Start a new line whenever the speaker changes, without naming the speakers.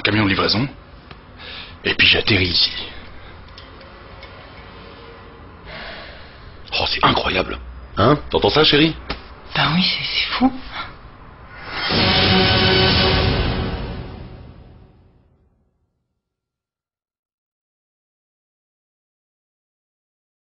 camion de livraison. Et puis j'atterris ici. Oh, c'est incroyable. Hein? T'entends ça, chérie?
Ben oui, c'est fou.